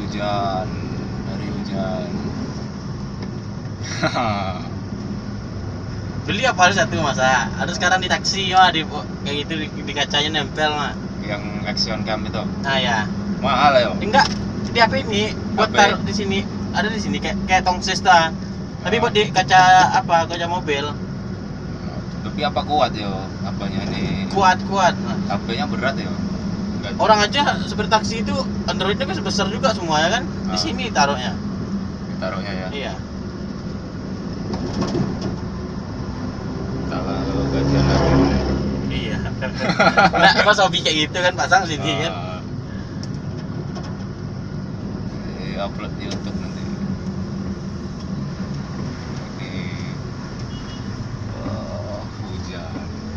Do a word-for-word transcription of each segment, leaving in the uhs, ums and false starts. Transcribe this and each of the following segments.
hujan, dari hujan. Beli apa ada satu masa? Ada sekarang di taksi mah di kayak gitu di, di kacanya nempel mah. Yang action cam itu. Nah ya. Mahal ya? Enggak, di H P ini buat H P? taruh di sini. Ada di sini kayak kayak tongses tuh. Ah. Tapi buat di kaca apa? Kaca mobil. Tapi apa kuat ya? Apanya ini? Kuat kuat. H P-nya berat ya? Enggak. Orang aja supir taksi itu Androidnya kan sebesar juga semuanya kan. Di Ah. sini taruhnya. Taruhnya ya. Iya. Kalau gajian lagi. Iya. Nah, pas hobi kayak gitu kan pasang sini kan. Ah. Eh, upload di YouTube nanti. Ini wah, hujan.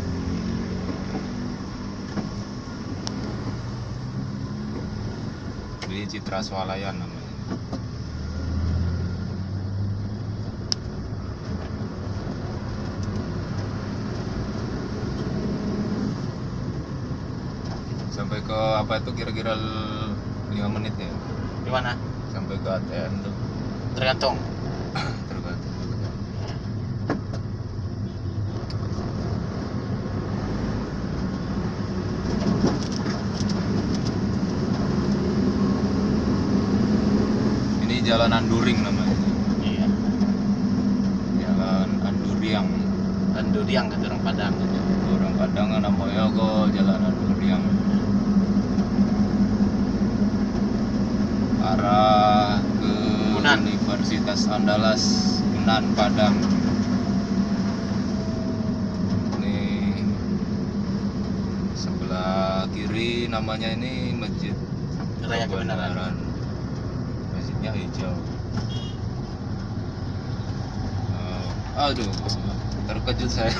Ini Citra Swalayan namanya. Sampai ke apa itu kira-kira lima menit ya? Gimana? Sampai ke A T M tuh. Tergantung. Tergantung juga. Ini Jalan Anduring namanya. Iya. Jalan Anduriang. Anduriang kata orang Padang. Orang Padang kan namanya kok Jalan Anduriang. Arah ke Unan. Universitas Andalas Unan Padang. Ini sebelah kiri namanya ini Masjid Raya Kebenaran. Masjidnya hijau. Oh, aduh, terkejut saya.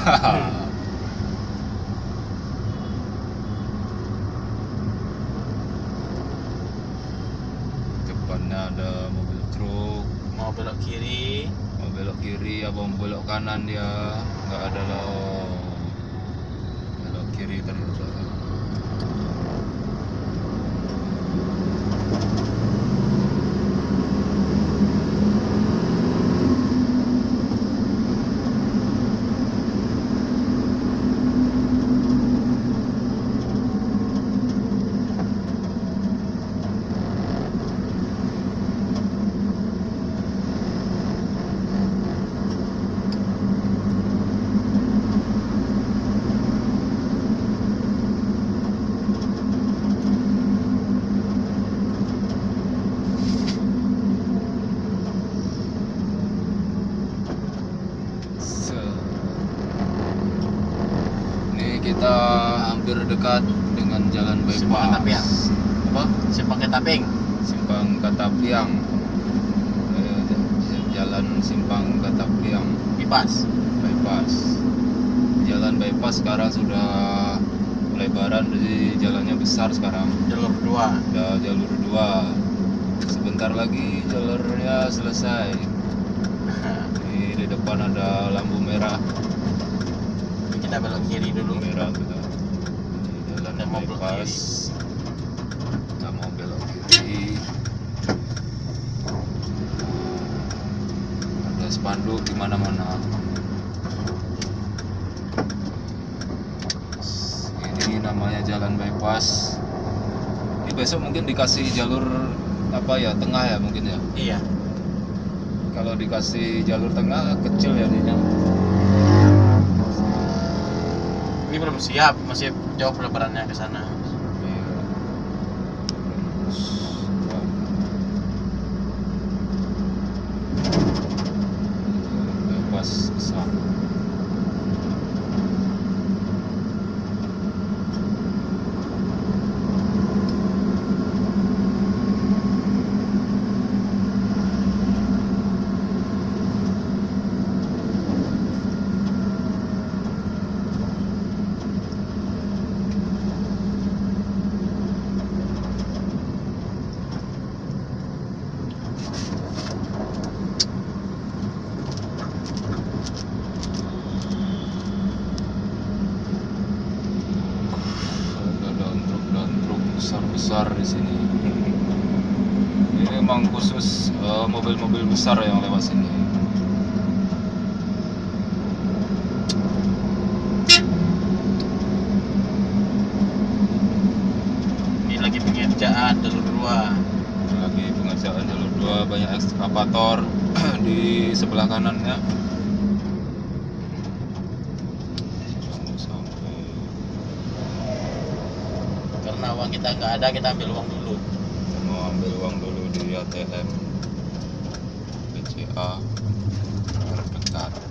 Depannya ada mobil truk. Mau belok kiri. Mau belok kiri apa mau belok kanan dia nggak ada loh. Belok kiri ternyata. Kita hampir dekat dengan jalan Simpang Katapiang. bypass. Apa? Simpang Ketaping. Simpang Katapiang. Eh, Jalan Simpang Katapiang Bypass. bypass. Jalan bypass sekarang sudah lebaran, jadi jalannya besar sekarang. Jalur kedua. Ada jalur dua. Sebentar lagi jalurnya selesai. Di, di depan ada lampu merah. Kita belok kiri dulu. Merah gitu. Di jalan Kita mau belok bypass. Kita mau belok kiri. Ada spanduk di mana-mana. Ini namanya jalan bypass. Ini besok mungkin dikasih jalur apa ya, tengah ya mungkin ya. Iya. Kalau dikasih jalur tengah kecil ya jadinya. Ini belum siap, masih jauh pelebarannya ke sana. Iya. Bypass besar. Ada truk dan truk besar-besar di sini. Ini memang khusus eh, mobil-mobil besar yang lewat sini. Ini lagi pengerjaan jalur dua. Lagi pengerjaan jalur dua, banyak ekskavator di sebelah kanannya. Sampai Karena uang kita nggak ada, kita ambil uang dulu. mau ambil uang dulu di A T M B C A terdekat.